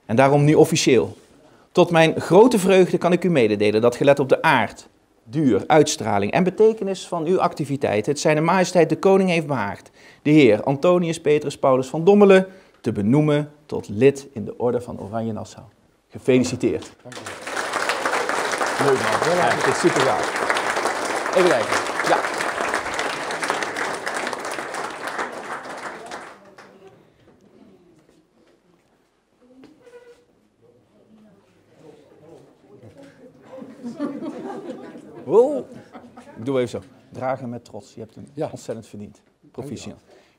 En daarom nu officieel. Tot mijn grote vreugde kan ik u mededelen dat gelet op de aard, duur, uitstraling en betekenis van uw activiteit het Zijne Majesteit de Koning heeft behaagd de heer Antonius Petrus Paulus van Dommelen te benoemen tot lid in de Orde van Oranje-Nassau. Gefeliciteerd. Dank u wel. Leuk man. Ja, dit is super gaaf. Even kijken. Ja. Wow. Ik doe even zo. Dragen met trots. Je hebt hem ontzettend verdiend. Proficiat.